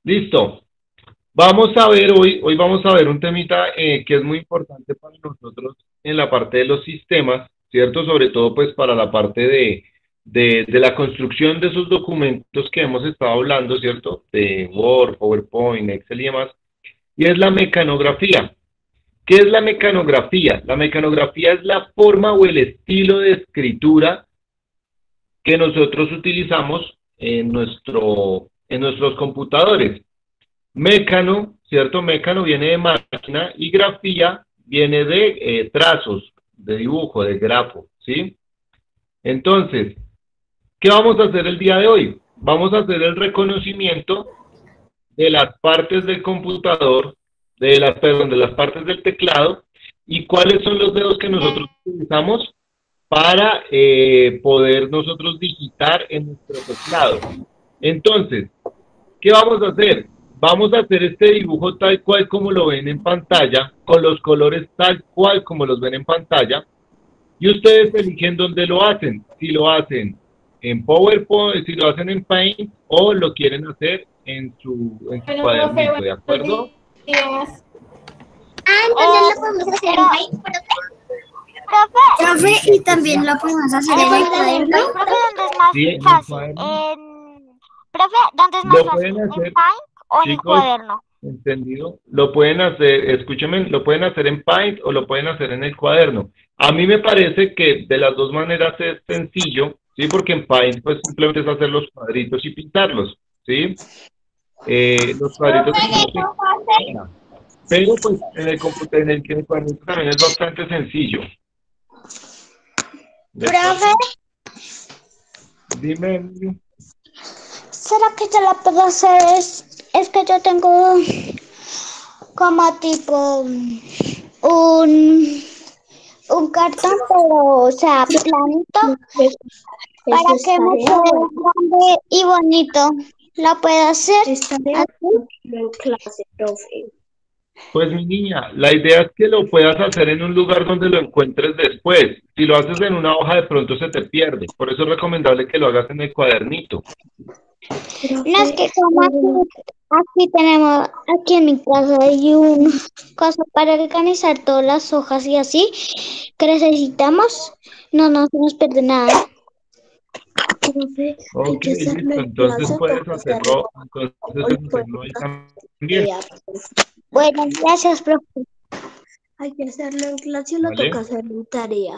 Listo. Vamos a ver hoy vamos a ver un temita que es muy importante para nosotros en la parte de los sistemas, ¿cierto? Sobre todo pues para la parte de la construcción de esos documentos que hemos estado hablando, ¿cierto? De Word, PowerPoint, Excel y demás. Y es la mecanografía. ¿Qué es la mecanografía? La mecanografía es la forma o el estilo de escritura que nosotros utilizamos en nuestros computadores. Mecano, ¿cierto? Mecano viene de máquina y grafía viene de trazos, de dibujo, de grafo, ¿sí? Entonces, ¿qué vamos a hacer el día de hoy? Vamos a hacer el reconocimiento de las partes del computador, perdón, de las partes del teclado y cuáles son los dedos que nosotros utilizamos para poder nosotros digitar en nuestro teclado. Entonces, ¿qué vamos a hacer? Vamos a hacer este dibujo tal cual como lo ven en pantalla, con los colores tal cual como los ven en pantalla, y ustedes eligen dónde lo hacen, si lo hacen en PowerPoint, si lo hacen en Paint o lo quieren hacer en su Bueno, profe, cuadernito, ¿de buenos acuerdo? días. Entonces lo podemos hacer en Paint, Profe, y Exacto, también sí. lo podemos hacer ¿lo en el podemos hacer en cuaderno. Paint? Profe, ¿dónde es más Sí, en el fácil? cuaderno. Profe, ¿dónde es más Lo fácil? pueden ¿En hacer, Paint o en el chicos, cuaderno? entendido. Lo pueden hacer, escúcheme, lo pueden hacer en Paint o lo pueden hacer en el cuaderno. A mí me parece que de las dos maneras es sencillo, ¿sí? Porque en Paint pues simplemente es hacer los cuadritos y pintarlos, ¿sí? Los cuadritos en Paint se quedan. Pero pues en el cuadrito también es bastante sencillo. ¿De Profe, acuerdo? Dime, Emilio. ¿será que yo la puedo hacer? Es que yo tengo como tipo un cartón, pero o sea, planito, para Eso es que me tarea quede o grande y bonito. ¿La puedo hacer es tarea así? en clase, profe. Pues mi niña, la idea es que lo puedas hacer en un lugar donde lo encuentres después. Si lo haces en una hoja, de pronto se te pierde. Por eso es recomendable que lo hagas en el cuadernito. No es Profe, que como aquí tenemos, aquí en mi casa hay un cosa para organizar todas las hojas y así, que necesitamos, no se nos pierde nada. profe, hay Ok, que hacerlo listo. en Entonces clase o puedes toca hacerlo o lo hacerlo podemos ahí hacer también. tarea, profe. Bueno, gracias, profe. Hay que hacerlo en clase o lo toca ¿Vale? hacerlo en tarea.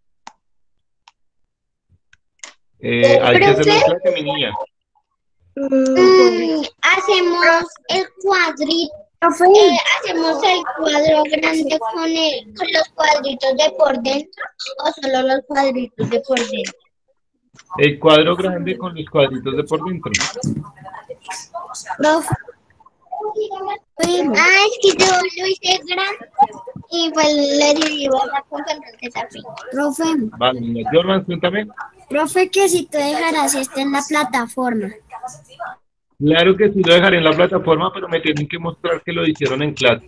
Hay que hacerlo Profe, en clase, mi niña. Bueno, hacemos el cuadrito, profe, hacemos el cuadro grande con los cuadritos de por dentro o solo los cuadritos de por dentro. El cuadro grande con los cuadritos de por dentro. profe, Es que yo lo hice grande y pues le di la constante así. profe, Vale, niña. Jordan, cuéntame. profe, que si tú dejarás esto en la plataforma. Claro que sí lo dejaré en la plataforma, pero me tienen que mostrar que lo hicieron en clase.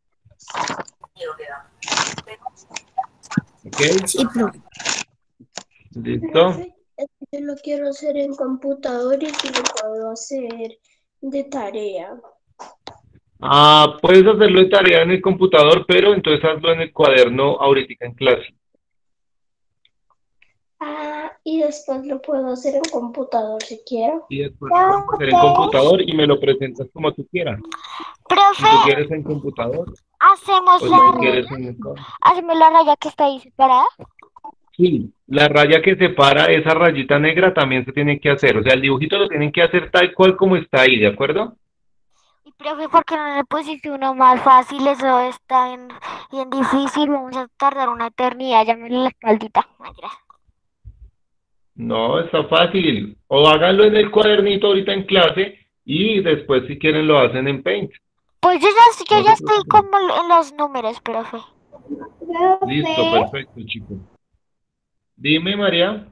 ¿Ok? Sí, profe. ¿Listo? Profe, es que yo lo quiero hacer en computador y si lo puedo hacer de tarea. Ah, puedes hacerlo de tarea en el computador, pero entonces hazlo en el cuaderno ahorita en clase. Y después lo puedo hacer en computador si quiero. Y después lo puedes hacer en computador y me lo presentas como tú quieras. Si Profe, tú quieres en computador hacemos o si tú la, quieres en el hacemos la raya que está ahí separada. Sí, la raya que separa esa rayita negra también se tiene que hacer. O sea, el dibujito lo tienen que hacer tal cual como está ahí, ¿de acuerdo? Y profe, ¿por qué no le pusiste uno más fácil? Eso está bien difícil. Vamos a tardar una eternidad. Llámale la espaldita. Mentira. No, está fácil. O háganlo en el cuadernito ahorita en clase y después si quieren lo hacen en Paint. Pues yo No ya se estoy preocupen. como en los números, profe. Listo, Profe, perfecto, chicos. Dime, María.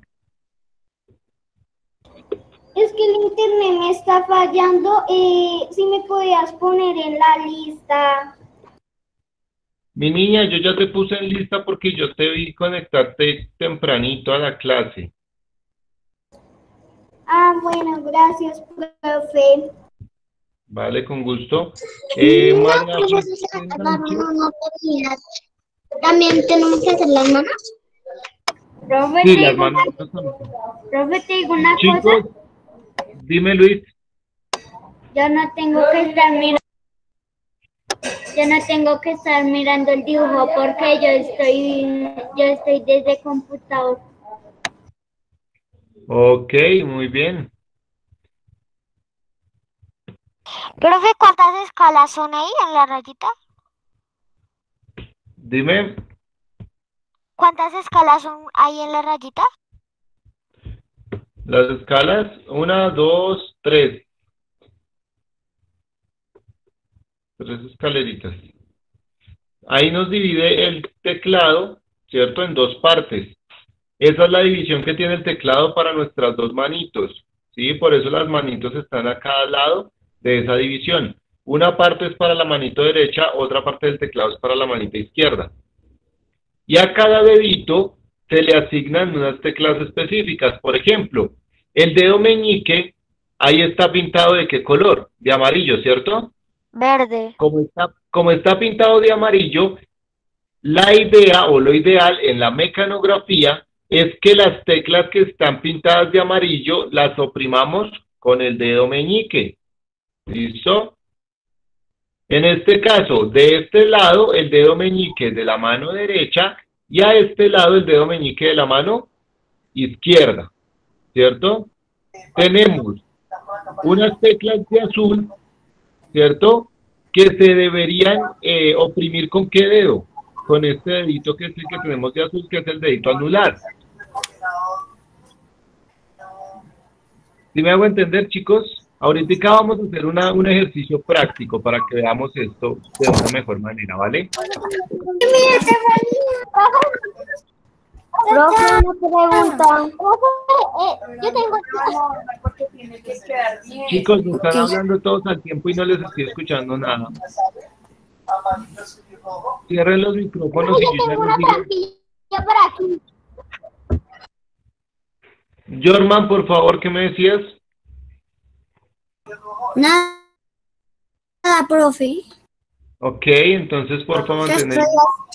es que el internet me está fallando. Si me podías poner en la lista. Mi niña, yo ya te puse en lista porque yo te vi conectarte tempranito a la clase. Bueno, gracias, profe. Vale, con gusto. No, María profesor, José se me Sánchez. acabaron las baterías. También tenemos que hacer las manos. Profe, Sí, te las digo manos. profe, te digo una cosa. Chicos, dime Luis. Yo no tengo que estar mirando, yo no tengo que estar mirando el dibujo porque yo estoy desde computador. Ok, muy bien. Profe, ¿cuántas escalas son ahí en la rayita? Dime, ¿Cuántas escalas son ahí en la rayita? las escalas. Una, dos, tres. Tres escaleritas. Ahí nos divide el teclado, ¿cierto? En dos partes. Esa es la división que tiene el teclado para nuestras dos manitos, ¿sí? Por eso las manitos están a cada lado de esa división. Una parte es para la manito derecha, otra parte del teclado es para la manita izquierda. Y a cada dedito se le asignan unas teclas específicas. Por ejemplo, el dedo meñique, ahí está pintado de qué color? De amarillo, ¿cierto? Verde. Como está pintado de amarillo, la idea o lo ideal en la mecanografía es que las teclas que están pintadas de amarillo las oprimamos con el dedo meñique. ¿Listo? En este caso, de este lado el dedo meñique de la mano derecha y a este lado el dedo meñique de la mano izquierda. ¿Cierto? Tenemos unas teclas de azul, ¿cierto? Que se deberían oprimir con qué dedo? Con este dedito que es el que tenemos de azul, que es el dedito anular. ¿Sí me hago entender, chicos? Ahorita vamos a hacer un ejercicio práctico para que veamos esto de una mejor manera, ¿vale? Profe, una pregunta. Yo tengo Chicos, me están hablando todos al tiempo y no les estoy escuchando nada. Cierren los micrófonos y yo ya les una digo. trampilla por aquí. Jorman, por favor, ¿qué me decías? Nada, profe. Ok, entonces por favor mantener.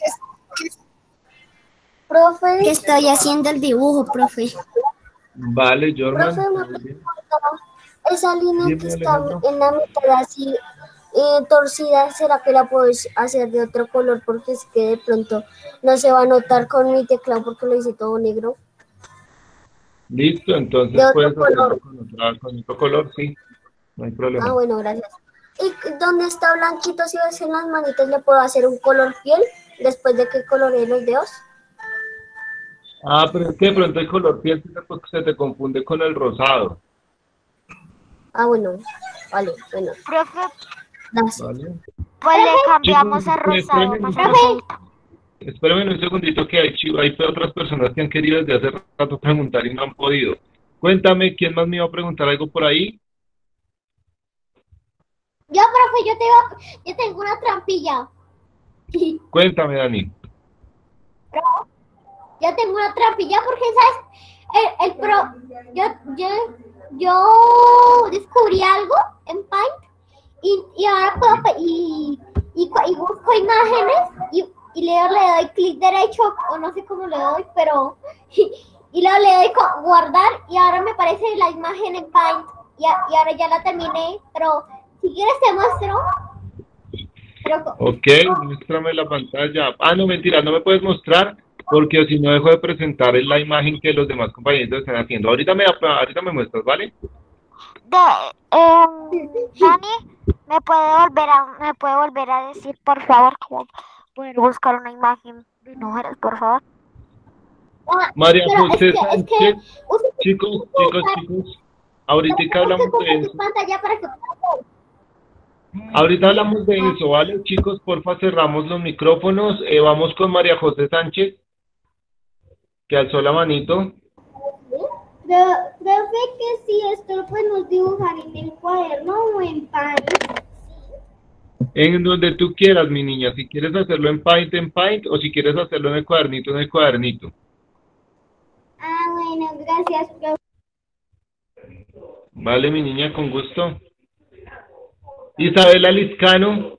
Profe, que estoy haciendo el dibujo, profe. Vale, Jorman. Profe, una Muy bien. pregunta. Esa línea Dime, que está Alejandro. en la mitad así torcida, ¿será que la puedo hacer de otro color? Porque es que de pronto no se va a notar con mi teclado porque lo hice todo negro. Listo, De entonces otro puedes hacerlo color. con otro color, sí, no hay Ah, problema. bueno, gracias. ¿Y dónde está blanquito? Si ves en las manitas, ¿le puedo hacer un color piel después de que coloree los dedos? Ah, pero es que de pronto el color piel se te confunde con el rosado, Ah, bueno, vale, bueno, Profe, gracias. ¿vale? pues le Chicos, cambiamos a rosado. espérenme un segundito que hay otras personas que han querido desde hace rato preguntar y no han podido. Cuéntame, ¿quién más me iba a preguntar algo por ahí? Yo, profe, yo tengo una trampilla. Cuéntame, Dani. Yo tengo una trampilla porque, ¿sabes? Yo descubrí algo en Paint y ahora y busco imágenes y le doy clic derecho o no sé cómo le doy, pero y luego le doy guardar y ahora me aparece la imagen en Paint y ahora ya la terminé, pero si quieres te muestro. Ok, muéstrame la pantalla. Ah, no, mentira, no me puedes mostrar porque si no dejo de presentar la imagen que los demás compañeros están haciendo. Ahorita me muestras, ¿vale? Dani, ¿me puede volver a decir, por favor, que voy a poder buscar una imagen de mujeres, por favor? María Pero José es Sánchez, que chicos, ahorita hablamos de eso. pantalla para que Ahorita hablamos de eso, ¿vale? Chicos, porfa, cerramos los micrófonos. Vamos con María José Sánchez, que alzó la manito. Profe, que si esto lo podemos dibujar en el cuaderno o en Paint. En donde tú quieras, mi niña. Si quieres hacerlo en Paint, o si quieres hacerlo en el cuadernito, en el cuadernito. Ah, bueno, gracias, profe. Vale, mi niña, con gusto. Isabela Liscano,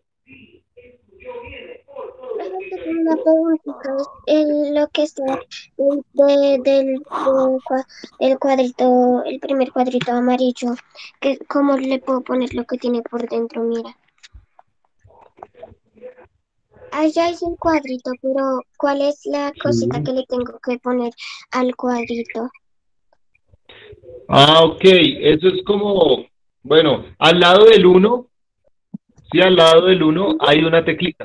Una preguntita, lo que está del cuadrito, el primer cuadrito amarillo, ¿cómo le puedo poner lo que tiene por dentro? Mira, allá es el cuadrito, pero ¿cuál es la cosita sí. que le tengo que poner al cuadrito? Ah, ok, eso es como, bueno, al lado del uno, sí, al lado del uno hay una teclita.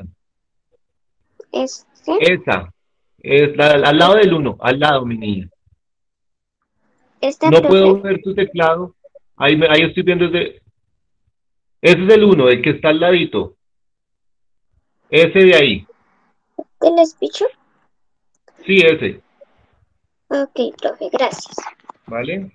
Este, Esa, es al lado del uno, al lado, mi niña. este, No profe, puedo ver tu teclado. Ahí estoy viendo ese es el uno, el que está al ladito. Ese de ahí. ¿del speech? Sí, ese. Ok, profe, gracias. ¿Vale?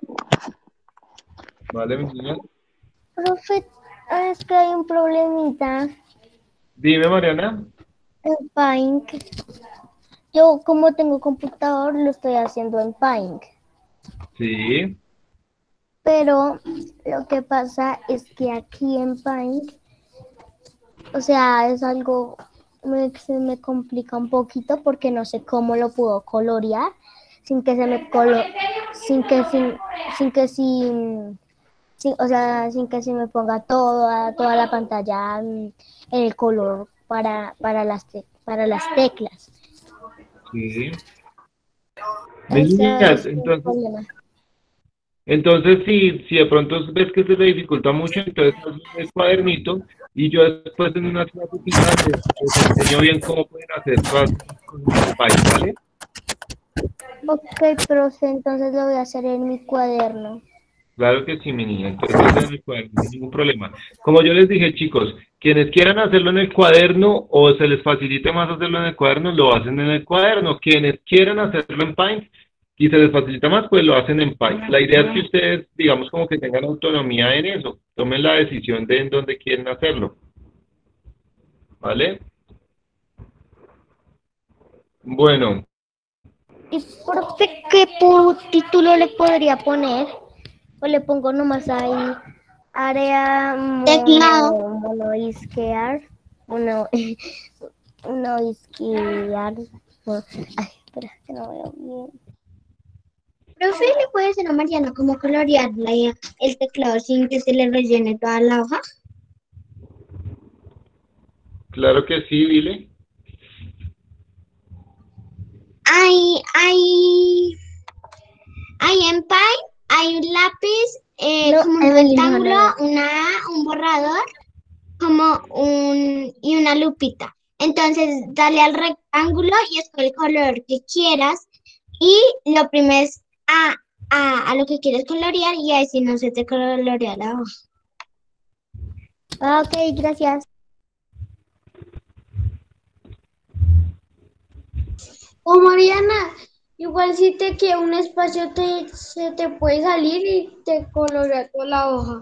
¿Vale, mi niña? Profe, es que hay un problemita Dime, Mariana. en Paint. Yo, como tengo computador, lo estoy haciendo en Paint. Sí. Pero lo que pasa es que aquí en Paint, o sea, es algo se me complica un poquito porque no sé cómo lo puedo colorear sin que se me sin que sin que o sea, sin que se me ponga toda la pantalla en el color para las teclas. Sí. Mi Ese niña, es el problema. entonces si de pronto ves que se te dificulta mucho, entonces haz el cuadernito y yo después en una clase les enseño bien cómo pueden hacer todas esas cosas en Paint, ¿vale? Ok, profe, entonces lo voy a hacer en mi cuaderno. Claro que sí, mi niña. Entonces hazlo en el cuaderno, no hay ningún problema. Como yo les dije, chicos, quienes quieran hacerlo en el cuaderno o se les facilite más hacerlo en el cuaderno, lo hacen en el cuaderno. Quienes quieran hacerlo en Paint y se les facilita más, pues lo hacen en Paint. La idea es que ustedes, digamos, como que tengan autonomía en eso. Tomen la decisión de en dónde quieren hacerlo. ¿Vale? Bueno, ¿Y profe, qué título le podría poner? O le pongo nomás ahí, área mono isquear, mono, mono isquear. Ay, espera, que no veo bien. Profe, ¿le puede decir a Mariana cómo colorear el teclado sin que se le rellene toda la hoja? claro que sí, dile. Hay en Paint, hay un lápiz, como un rectángulo, un borrador, y una lupita. Entonces, dale al rectángulo y escoge el color que quieras y lo oprimes a lo que quieres colorear y así no se te colorea la hoja. Ok, gracias. O Mariana, igual si te queda un espacio se te puede salir y te colorea toda la hoja.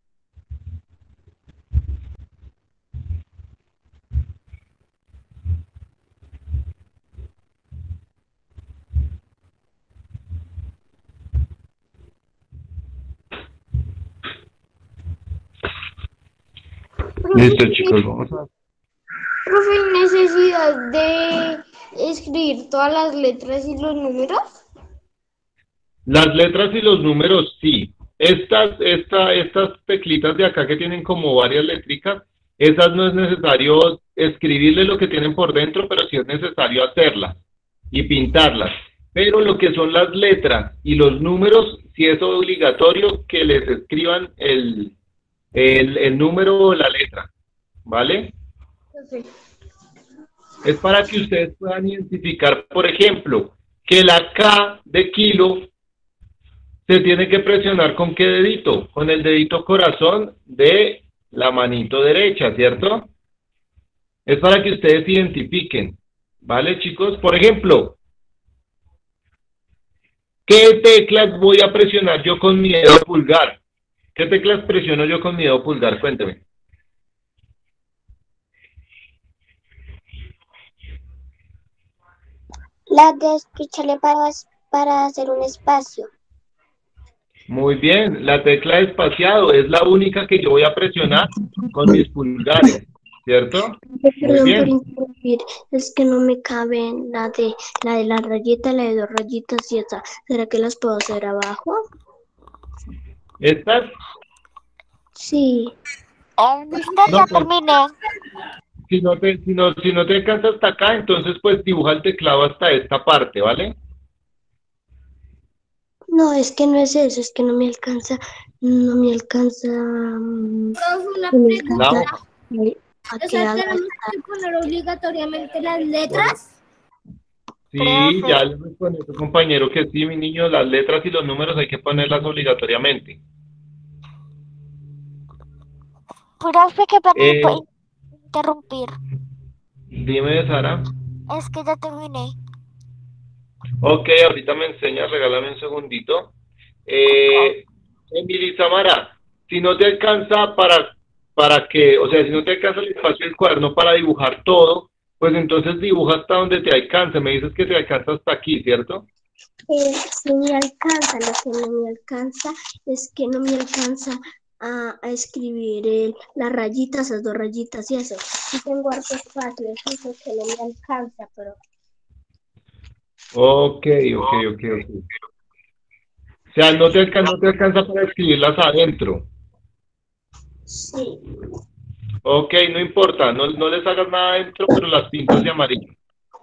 Profe, Listo, chicos, vamos a... profe, ¿hay necesidad de escribir todas las letras y los números? Las letras y los números, sí. Estas teclitas de acá que tienen como varias letricas, esas no es necesario escribirle lo que tienen por dentro, pero sí es necesario hacerlas y pintarlas. Pero lo que son las letras y los números, sí es obligatorio que les escriban el número o la letra, ¿vale? Profe. Es para que ustedes puedan identificar, por ejemplo, que la K de kilo se tiene que presionar con qué dedito, con el dedito corazón de la manito derecha, ¿cierto? Es para que ustedes identifiquen, ¿vale, chicos? Por ejemplo, ¿qué teclas voy a presionar yo con mi dedo pulgar? ¿Qué teclas presiono yo con mi dedo pulgar? Cuénteme. La de escúchale para hacer un espacio. Muy bien, la tecla espaciado es la única que yo voy a presionar con mis pulgares, ¿cierto? Muy Perdón por bien. interrumpir, es que no me cabe la rayita, la de dos rayitas y esa. ¿Será que las puedo hacer abajo? Estas, Sí. Mister, no, ya pues terminé. si no te alcanza hasta acá, entonces pues dibuja el teclado hasta esta parte, ¿vale? No, es que no es eso, es que no me alcanza, Profe, una no me La pregunta. alcanza hoja. a O que sea, haga. tenemos que poner obligatoriamente las Por- letras. Sí, Profe, ya le responde a tu compañero que sí, mi niño, las letras y los números hay que ponerlas obligatoriamente. profe, qué pena Eh, interrumpir. dime, Sara. Es que ya terminé. Ok, ahorita me enseñas, regálame un segundito. Eh, Emily Samara, si no te alcanza para que, o sea, si no te alcanza el espacio del cuaderno para dibujar todo, pues entonces dibuja hasta donde te alcance. Me dices que te alcanza hasta aquí, ¿cierto? Sí me alcanza, lo que no me alcanza es que no me alcanza a escribir las rayitas, las dos rayitas y eso. Sí tengo harto espacio, es eso que no me alcanza, pero Ok, ok. O sea, no te alcanza para escribirlas adentro. sí. Ok, no importa, no les hagas nada adentro, pero las pintas de amarillo,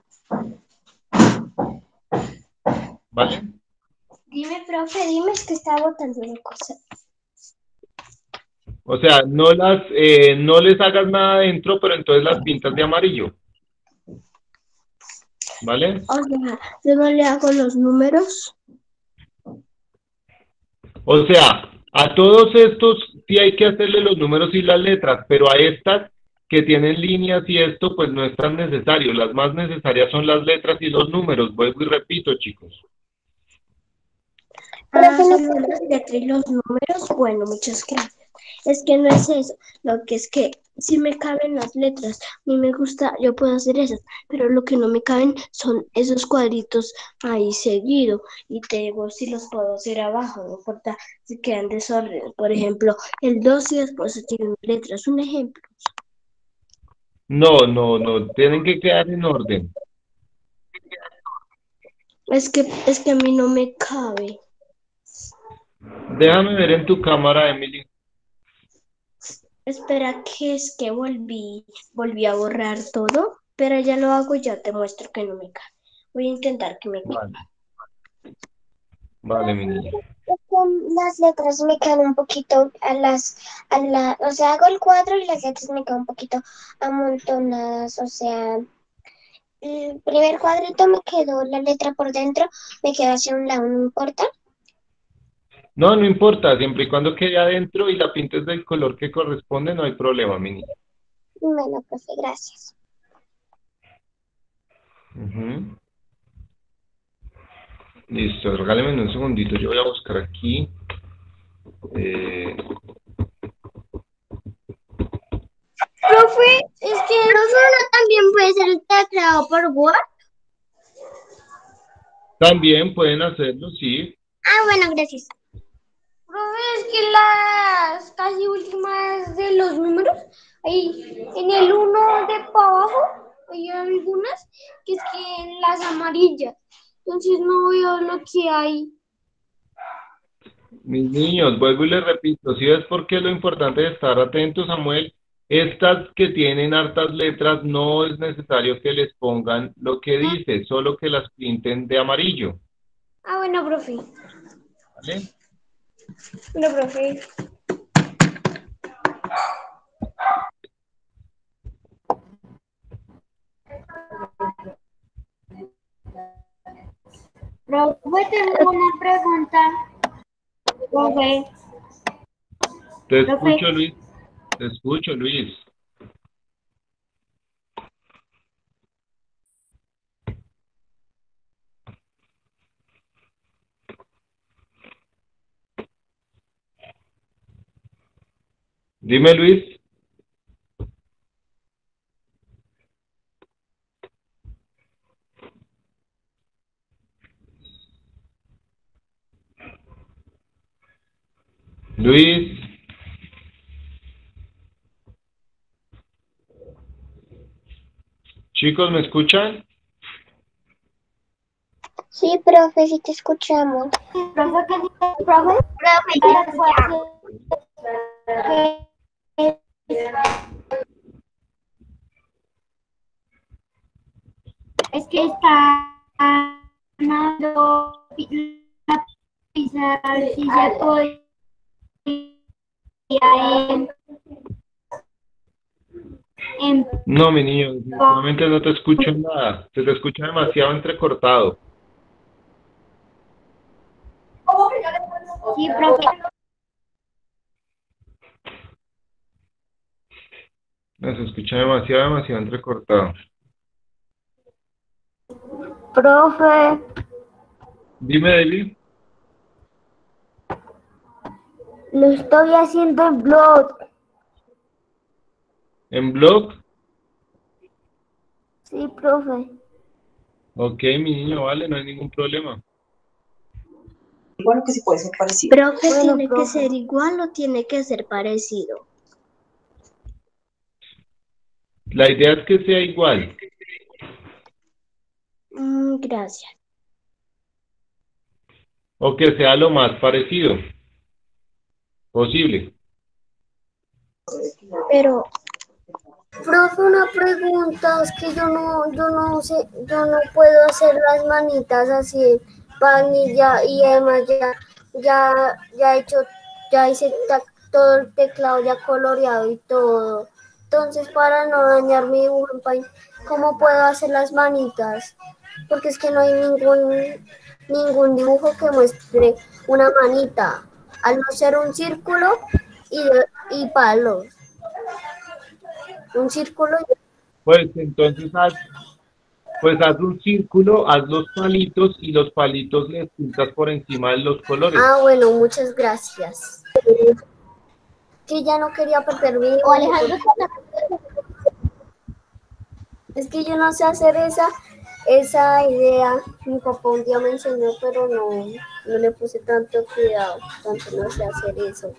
¿vale? Dime, profe, dime, es que está botando una cosa. O sea, no les hagas nada adentro, pero entonces las pintas de amarillo, ¿vale? O sea, yo no le hago los números. O sea, a todos estos sí hay que hacerle los números y las letras, pero a estas que tienen líneas y esto, pues no es tan necesario. Las más necesarias son las letras y los números. Vuelvo y repito, chicos. Solo las letras y los números. Bueno, muchas gracias. Es que no es eso. Lo que es que si me caben las letras, a mí me gusta, yo puedo hacer esas, pero lo que no me caben son esos cuadritos ahí seguido. Y te digo, si los puedo hacer abajo, no importa si quedan desorden. Por ejemplo, el 2 y después tiene letras. Un ejemplo. No, tienen que quedar en orden. Es que a mí no me cabe. Déjame ver en tu cámara, Emily. Espera, que es que volví a borrar todo, pero ya lo hago y ya te muestro que no me cabe. Voy a intentar que me quede. Vale, vale, mi niña. Es que las letras me quedan un poquito o sea, hago el cuadro y las letras me quedan un poquito amontonadas, o sea, el primer cuadrito me quedó la letra por dentro, me quedó hacia un lado, no importa. No importa, siempre y cuando quede adentro y la pintes del color que corresponde, no hay problema, mi niña. Bueno, profe, gracias. Ujú. Listo, regáleme un segundito, yo voy a buscar aquí. eh, Profe, es que no también puede ser el teclado por Word. También pueden hacerlo, sí. Ah, bueno, gracias. Profe, es que las casi últimas de los números, ahí en el uno de para abajo, hay algunas que es que en las amarillas. Entonces no veo lo que hay. Mis niños, vuelvo y les repito, si ves por qué lo importante es estar atentos, Samuel, estas que tienen hartas letras no es necesario que les pongan lo que dice, solo que las pinten de amarillo, Ah, bueno, profe. ¿vale? Bueno, profe. Profe, tengo una pregunta. Profe, Te profe. escucho, Luis, te escucho, Luis. Dime, Luis. Luis, chicos, ¿me escuchan? Sí, profe, sí te escuchamos. Profe, ¿qué dice, profe? Es que está ganando la pizarra, si se podía en, en No, mi niño, definitivamente no te escucho nada. Se te escucha demasiado entrecortado. sí, profe. No, se escucha demasiado entrecortado. Profe, Dime, David. lo estoy haciendo en blog. ¿En blog? Sí, profe. Ok, mi niño, vale, no hay ningún problema. Bueno, que sí puede ser parecido. Profe, Bueno, ¿tiene que profe. ser igual o tiene que ser parecido? La idea es que sea igual. Gracias. O que sea lo más parecido posible. Pero, Profe, una pregunta, es que yo no sé, yo no puedo hacer las manitas así en pan y además ya he hecho, ya hice todo el teclado ya coloreado y todo. Entonces, para no dañar mi dibujo en Paint, ¿cómo puedo hacer las manitas? Porque es que no hay ningún dibujo que muestre una manita, al no ser un círculo y palos. Un círculo. Pues entonces haz un círculo, haz los palitos y los palitos les pintas por encima de los colores. Ah, bueno, muchas gracias. Que ya no quería perder mi O Alejandro, Es que yo no sé hacer esa idea. Mi papá un día me enseñó, pero no le puse tanto cuidado. Tanto no sé hacer eso.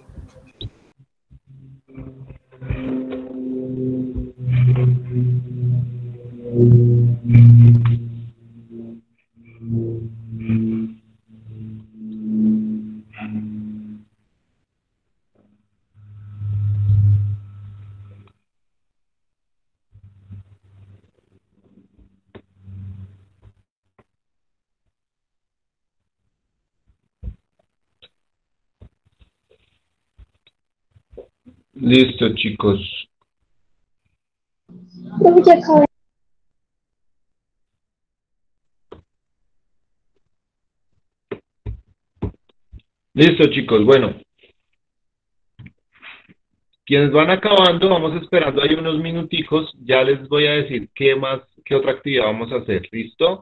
Listo, chicos. Ya acabé. Listo, chicos. Bueno, quienes van acabando, vamos esperando ahí unos minuticos. Ya les voy a decir qué otra actividad vamos a hacer. ¿Listo?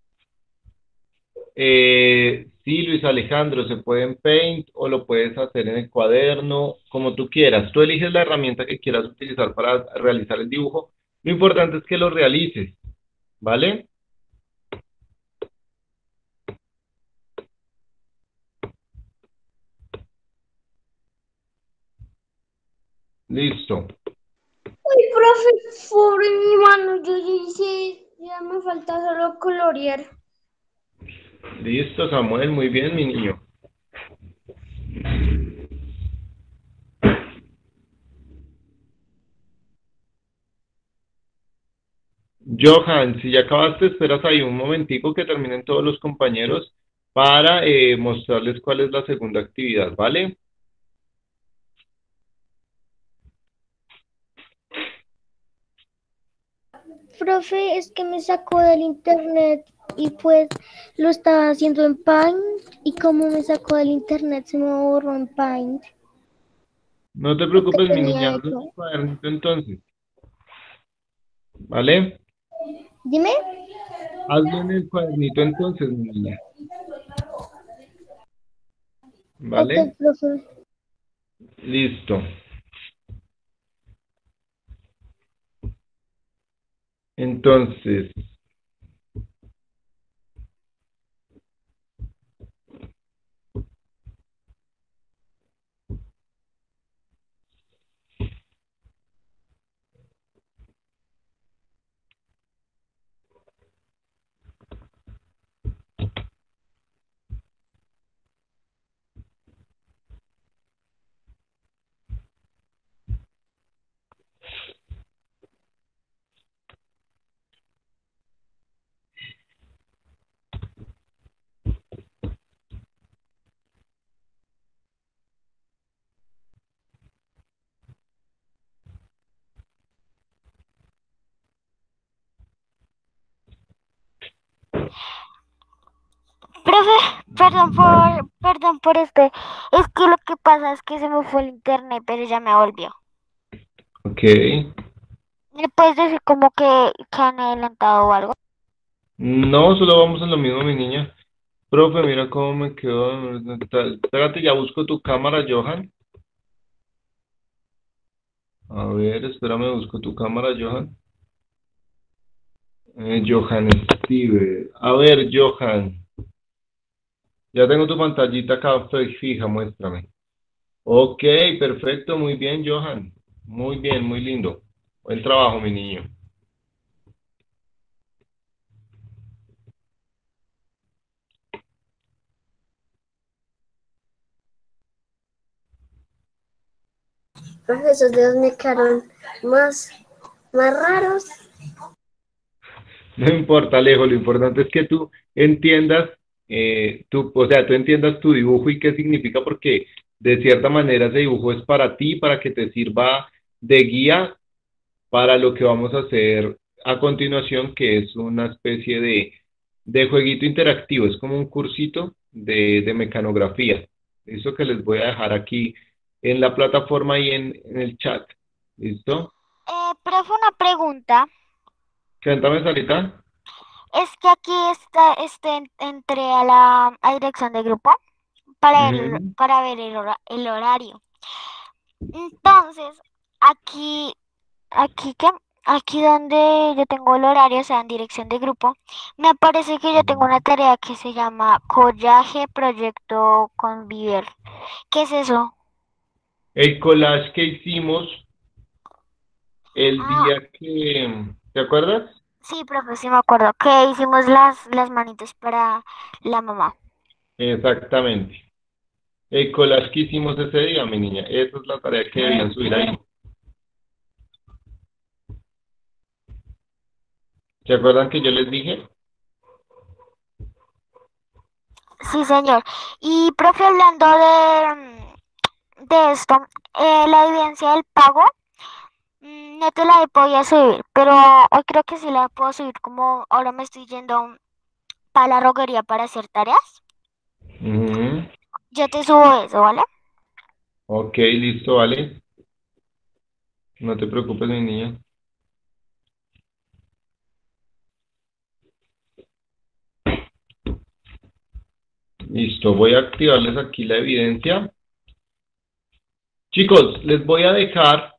Sí, Luis Alejandro, se puede en Paint o lo puedes hacer en el cuaderno, como tú quieras. Tú eliges la herramienta que quieras utilizar para realizar el dibujo. Lo importante es que lo realices, ¿vale? Listo. ay, profe, pobre mi mano, yo ya hice, ya me falta solo colorear. Listo, Samuel, muy bien, mi niño. Johan, si ya acabaste, esperas ahí un momentico que terminen todos los compañeros para mostrarles cuál es la segunda actividad, ¿vale? Profe, es que me sacó del internet y pues lo estaba haciendo en Paint y como me sacó del internet se me borró en Paint. No te Lo que preocupes, mi niña, tenía hazlo en hecho. el cuadernito entonces, ¿vale? Dime. Hazlo en el cuadernito entonces, mi niña, Ok, ¿vale? profe. Listo. Entonces, Profe, perdón por este. Es que lo que pasa es que se me fue el internet, pero ya me volvió. Ok. ¿Me puedes decir como que han adelantado o algo? No, solo vamos en lo mismo, mi niña. Profe, mira cómo me quedó. Espérate, ya busco tu cámara, Johan. A ver, espérame, busco tu cámara, Johan. Johan Steve. A ver, Johan. Ya tengo tu pantallita acá fija, muéstrame. Ok, perfecto, muy bien, Johan. Muy bien, muy lindo. Buen trabajo, mi niño. Profe, esos dedos me quedaron más raros. No importa, Alejo, lo importante es que tú entiendas, o sea, tú entiendas tu dibujo y qué significa, porque de cierta manera ese dibujo es para ti, para que te sirva de guía para lo que vamos a hacer a continuación, que es una especie de jueguito interactivo, es como un cursito de mecanografía. Eso que les voy a dejar aquí en la plataforma y en el chat. ¿Listo? Profe, una pregunta. Cuéntame, Sarita. Es que aquí entré a a dirección de grupo Ujú. para ver el horario. Entonces, aquí, aquí que, aquí donde yo tengo el horario, o sea, en dirección de grupo, me parece que yo tengo una tarea que se llama Collaje Proyecto Conviver. ¿Qué es eso? El collage que hicimos el Ah, día que, ¿te acuerdas? sí, profe, sí me acuerdo que hicimos las manitos para la mamá. Exactamente. El collage que hicimos ese día, mi niña. Esa es la tarea que debían subir ahí. ¿Se acuerdan que yo les dije? Sí, señor. Y profe, hablando de esto, la evidencia del pago, no te la he podido subir, pero hoy creo que sí la puedo subir como ahora me estoy yendo para la roguería para hacer tareas. Ujú. Yo te subo eso, ¿vale? Ok, listo, vale. No te preocupes, mi niña. Listo, voy a activarles aquí la evidencia. Chicos, les voy a dejar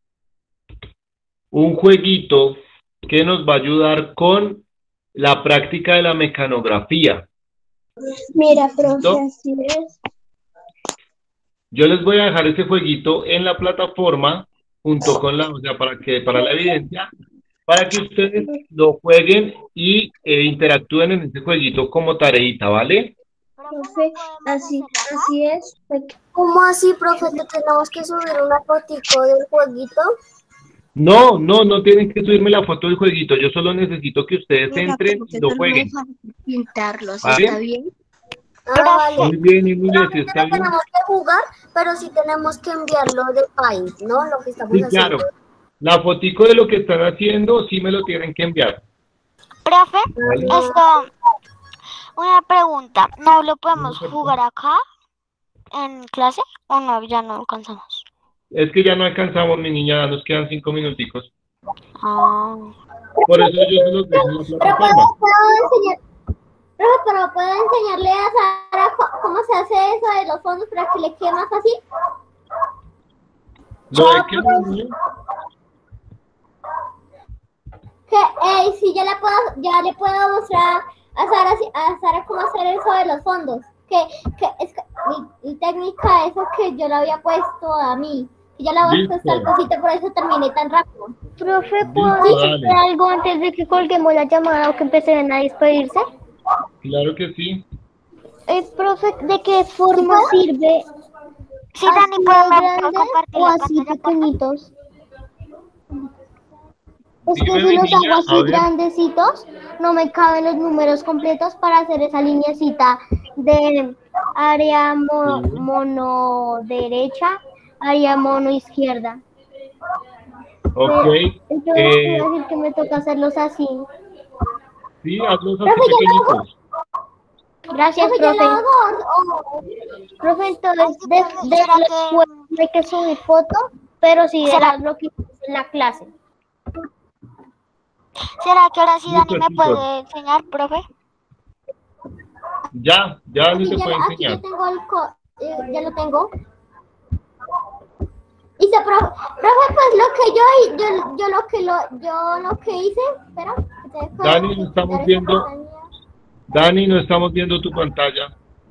un jueguito que nos va a ayudar con la práctica de la mecanografía. Mira, profe, ¿Listo? así es. Yo les voy a dejar ese jueguito en la plataforma junto con o sea, para la evidencia, para que ustedes lo jueguen y interactúen en ese jueguito como tareita, ¿vale? Profe, ¿no Profe, podemos así, hacerlo acá? así es. ¿Cómo así, profe? ¿Te tenemos que subir una fotico del jueguito? No, no, no tienen que subirme la foto del jueguito, yo solo necesito que ustedes Mira, entren y profe, lo solo me jueguen, falta pintarlos, ¿está ¿vale? bien? Profe, Muy bien, Emilio, si Solamente está lo bien. tenemos que jugar, pero sí tenemos que enviarlo de Paint, ¿no? Lo que estamos Sí, haciendo. claro. La fotico de lo que están haciendo, sí me lo tienen que enviar, profe, ¿vale? esto, una pregunta, ¿no lo podemos jugar acá en clase o no? Ya no alcanzamos. Es que ya no alcanzamos, mi niña, nos quedan 5 minuticos. Ah. Por eso yo se los dejo en la Pero plataforma. pero puedo enseñarle a Sara cómo se hace eso de los fondos para que le quede más fácil. ¿Lo de qué, mi niña? Que sí, ya le puedo mostrar a Sara cómo hacer eso de los fondos. Que mi técnica, eso que yo lo había puesto a mí. Que ya la voy a puesto al Listo, cosito, por eso terminé tan rápido. Profe, ¿puedo listo, decirte dale. algo antes de que colguemos la llamada o que empecen a despedirse? Claro que sí. Profe, ¿de qué forma sirve Sí, Dani, así ¿puedo, de me puedo grande compartir o la así pantalla, por favor? pequeñitos? Es que Dime, si mi los hago niña, a así ver. grandecitos, no me caben los números completos para hacer esa lineecita de área Sí, mono derecha, área mono izquierda. ok. Entonces quiero decir que me toca hacerlos así. Sí, hazlos así Profe, pequeñitos. Gracias, Profe, ¿ya lo profe. hago o- Profe, entonces, de ¿Será la que- escuela no hay que subir fotos, pero sí ¿Será- verás lo que hiciste en la clase. ¿Será que ahora sí Dani Listo, me chicos. puede enseñar, profe? Ya Aquí no te ya, puede aquí enseñar. ya tengo ya lo tengo. Hice, profe, pues lo que yo lo que hice, espera, que te dejo Dani, de no estamos quitar esa viendo. pestaña. Dani, no estamos viendo tu pantalla.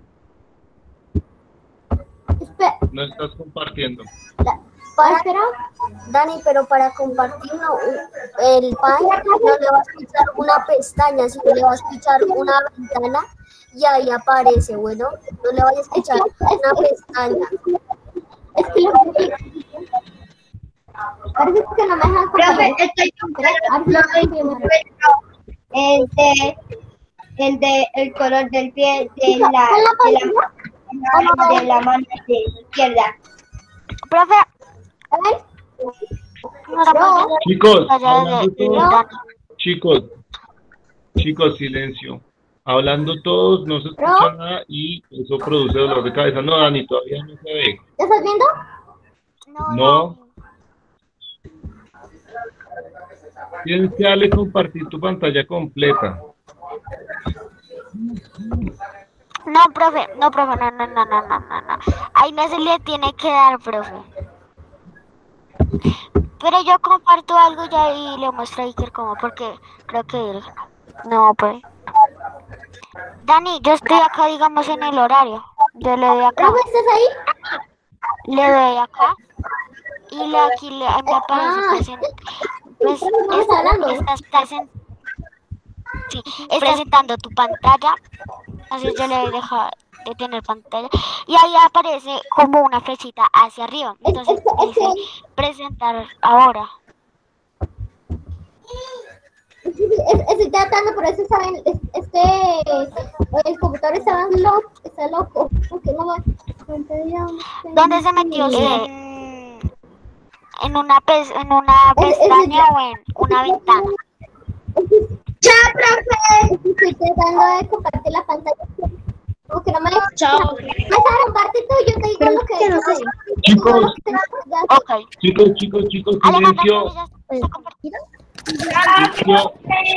Espera, No estás compartiendo. espera. Dani, pero para compartir el Paint no le vas a echar una pestaña, sino le vas a echar una ventana y ahí aparece, bueno, no le vayas a echar una pestaña. Es que parece que no me dejan Profe, compartir. estoy Espera, el color del pie de ¿Está en la pantalla? de la mano izquierda. Profe, A ver, no la No. puedo- Chicos, Allá hablando de todos. Dani. Chicos, silencio. Hablando todos, no se escucha nada y eso produce dolor de cabeza. No, Dani, todavía no se ve. ¿ya estás viendo? No. Dani. Tienes que darle compartir tu pantalla completa. No, profe, no. Ahí no se le tiene que dar, profe. Pero yo comparto algo ya y le muestro a Iker cómo, porque creo que él no puede. Dani, yo estoy acá, digamos, en el horario. Yo le doy acá, Profe, ¿estás ahí? le doy acá y aquí me aparece presentando tu pantalla. Entonces yo le dejo de tener pantalla y ahí aparece como una flechita hacia arriba. Entonces dice presentar ahora. Estoy tratando, por eso saben, el computador está loco. Porque no va. ¿Dónde se metió usted? ¿En una pestaña o en una ventana? ¡Chao, profe! Estoy tratando de compartir la pantalla. Como que no me deja. Chao. Me comparte tú, yo te digo lo que no sé. Chicos, Ok. chicos, Alejandra, silencio. ¿ya está compartido? Silencio.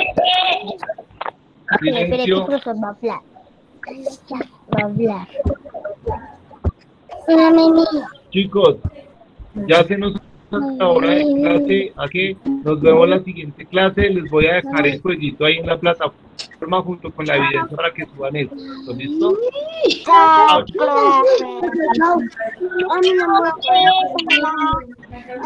Espera, que el Silencio. profesor va a hablar. Ya, va a hablar. Hola, Mimi. Chicos, ya se nos acabó la hora de clase. Aquí nos vemos en la siguiente clase. Les voy a dejar el jueguito ahí en la plataforma junto con la evidencia para que suban esto. ¿Listo? Chao, profe. Chao.